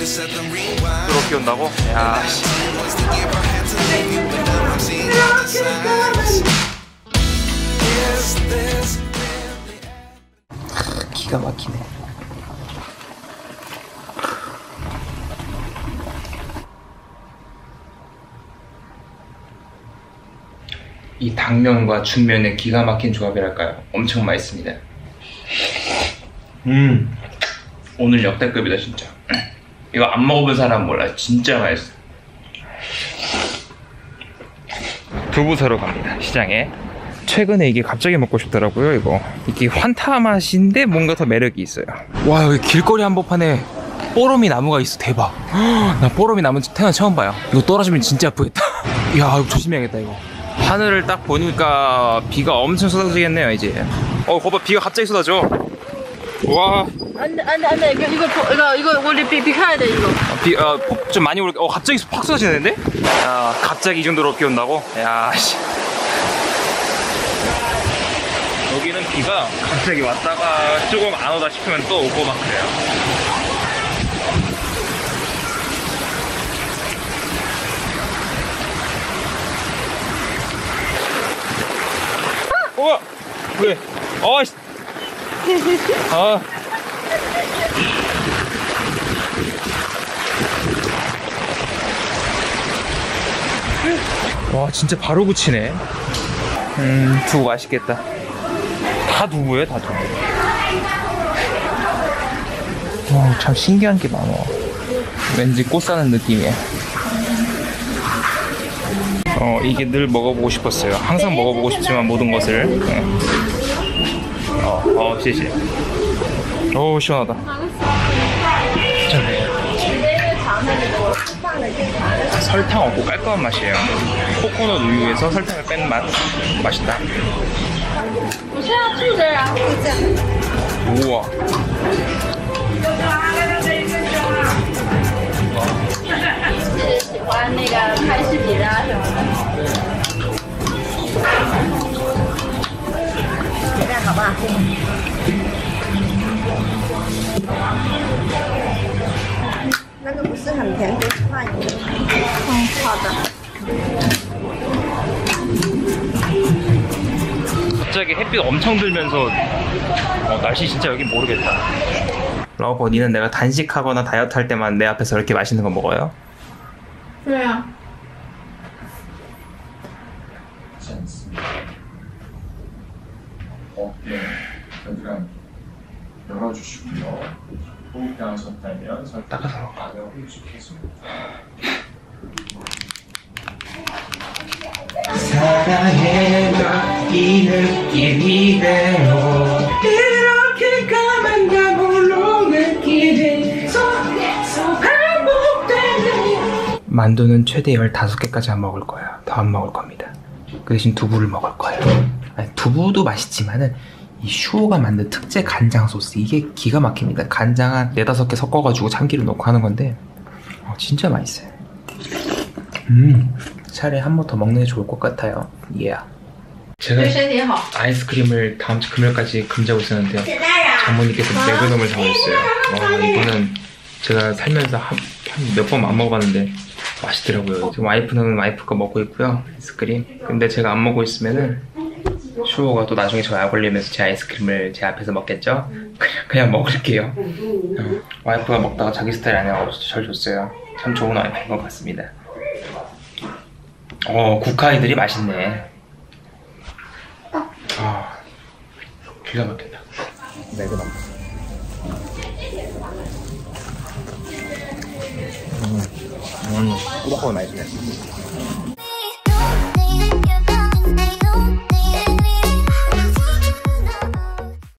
그렇게 온다고? 야. 기가 막히네. 이 당면과 준면의 기가 막힌 조합이랄까요? 엄청 맛있습니다. 오늘 역대급이다 진짜. 이거 안 먹어본 사람 몰라. 진짜 맛있어. 두부 사러 갑니다. 시장에. 최근에 이게 갑자기 먹고 싶더라고요. 이게 환타 맛인데 뭔가 더 매력이 있어요. 와, 여기 길거리 한복판에 뽀로미 나무가 있어. 대박. 나 뽀로미 나무 태어나 처음 봐요. 이거 떨어지면 진짜 아프겠다. 이야, 이거 조심해야겠다 이거. 하늘을 딱 보니까 비가 엄청 쏟아지겠네요 이제. 거봐, 비가 갑자기 쏟아져. 와. 안돼 이거 원래 비 가야 돼 이거. 좀 많이 오르게. 갑자기 팍 쏟아지는데? 야, 갑자기 이 정도로 비 온다고? 야, 씨. 여기는 비가 갑자기 왔다가 조금 안 오다 싶으면 또 오고 막 그래요. 왜? 씨. 와, 진짜 바로 붙이네. 두부 맛있겠다. 다 두부예요, 다 두부. 참 신기한 게 많아. 왠지 꽃 사는 느낌이야. 이게 늘 먹어보고 싶었어요. 항상 먹어보고 싶지만 모든 것을. 시시. 시원하다. 설탕 없고 깔끔한 맛이에요. 코코넛 우유에서 설탕을 뺀 맛. 맛있다. 우와. 갑자기 햇빛 엄청 들면서 날씨 진짜 여긴 모르겠다. 라오버, 니는 내가 단식하거나 다이어트 할 때만 내 앞에서 이렇게 맛있는 거 먹어요? 왜요? 어깨 겨드랑이 열어주시고요. 호흡하셨다면 따가서 가볍게 익숙해집니다. 사랑해가 이 느낌 이대로 이렇게 가만가 홀로 느끼지 속에서 반복되네. 만두는 최대 15개까지 안 먹을 거예요. 더 안 먹을 겁니다. 그 대신 두부를 먹을 거예요. 아니, 두부도 맛있지만은 이 슈오가 만든 특제 간장 소스, 이게 기가 막힙니다. 간장 한 4-5개 섞어가지고 참기름 넣고 하는 건데 진짜 맛있어요. 차라리 한 번 더 먹는 게 좋을 것 같아요. 제가 아이스크림을 다음 주 금요일까지 금지하고 있었는데요, 장모님께서 매그넘을 사오셨어요. 이거는 제가 살면서 몇 번 안 먹어봤는데 맛있더라고요. 지금 와이프는 와이프 거 먹고 있고요, 아이스크림. 근데 제가 안 먹고 있으면은 슈오가 또 나중에 저 약 올리면서 제 아이스크림을 제 앞에서 먹겠죠? 그냥 먹을게요. 와이프가 먹다가 자기 스타일 아니라고 절 줬어요. 참 좋은 와이프인 것 같습니다. 국화이들이 맛있네. 기가 막힌다. 매그넘. 꾸덕하고 맛있네.